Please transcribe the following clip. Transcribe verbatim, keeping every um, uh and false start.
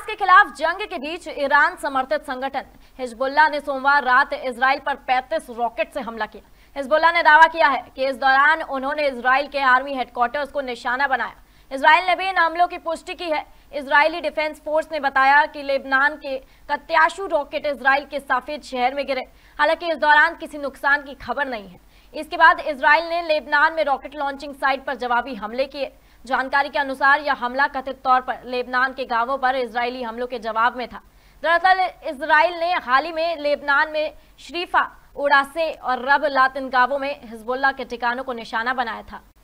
के खिलाफ जंग के बीच ईरान समर्थित संगठन हिजबुल्लाह ने सोमवार रात इजराइल पर पैंतीस रॉकेट से हमला किया। हिजबुल्लाह ने दावा किया है कि इस दौरान उन्होंने इजराइल के आर्मी हेडक्वार्टर्स को निशाना बनाया। इजराइल ने भी इन हमलों की पुष्टि की है। इजरायली डिफेंस फोर्स ने बताया कि लेबनान के कत्याशु रॉकेट इजराइल के सफेद शहर में गिरे। हालांकि इस दौरान किसी नुकसान की खबर नहीं है। इसके बाद इजराइल ने लेबनान में रॉकेट लॉन्चिंग साइट पर जवाबी हमले किए। जानकारी के अनुसार यह हमला कथित तौर पर लेबनान के गांवों पर इजरायली हमलों के जवाब में था। दरअसल इजराइल ने हाल ही में लेबनान में शरीफा, उड़ासे और रब लातिन गांवों में हिजबुल्लाह के ठिकानों को निशाना बनाया था।